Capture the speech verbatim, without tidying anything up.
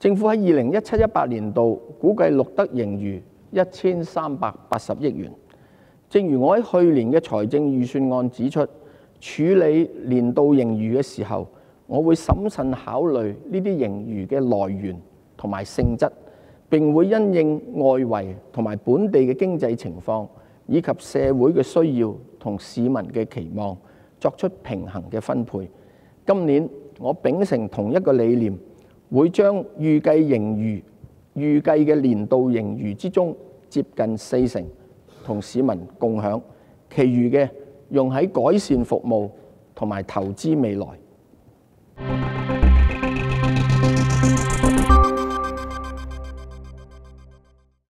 政府喺二零一七一八年度估計錄得盈餘一千三百八十億元。正如我喺去年嘅財政預算案指出，處理年度盈餘嘅時候，我會審慎考慮呢啲盈餘嘅來源同埋性質，並會因應外圍同埋本地嘅經濟情況，以及社會嘅需要同市民嘅期望，作出平衡嘅分配。今年我秉承同一個理念，會將預計盈餘、預計嘅年度盈餘之中接近四成同市民共享，其餘嘅用喺改善服務同埋投資未來。